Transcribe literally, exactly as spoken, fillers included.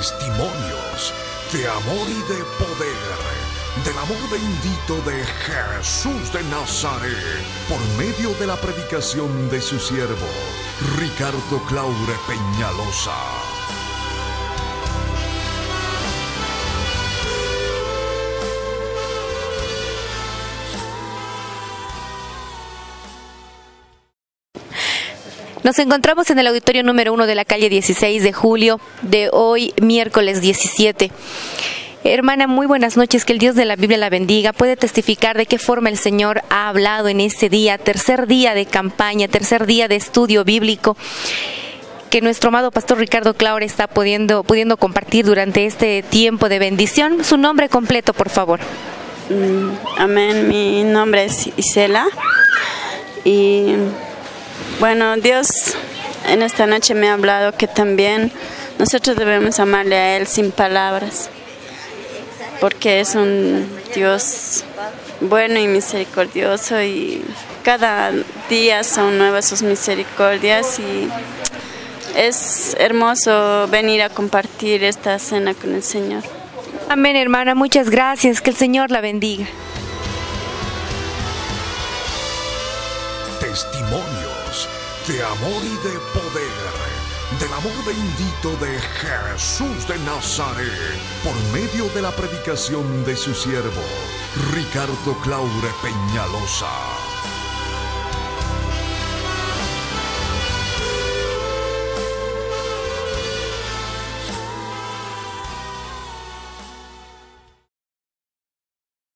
Testimonios de amor y de poder, del amor bendito de Jesús de Nazaret, por medio de la predicación de su siervo, Ricardo Claure Peñalosa. Nos encontramos en el auditorio número uno de la calle dieciséis de julio de hoy, miércoles diecisiete. Hermana, muy buenas noches, que el Dios de la Biblia la bendiga. ¿Puede testificar de qué forma el Señor ha hablado en este día, tercer día de campaña, tercer día de estudio bíblico, que nuestro amado pastor Ricardo Claure está pudiendo, pudiendo compartir durante este tiempo de bendición? Su nombre completo, por favor. Mm, amén, mi nombre es Isela y... bueno, Dios en esta noche me ha hablado que también nosotros debemos amarle a Él sin palabras, porque es un Dios bueno y misericordioso, y cada día son nuevas sus misericordias, y es hermoso venir a compartir esta cena con el Señor. Amén, hermana, muchas gracias, que el Señor la bendiga. Testimonios de amor y de poder, del amor bendito de Jesús de Nazaret, por medio de la predicación de su siervo, Ricardo Claure Peñalosa.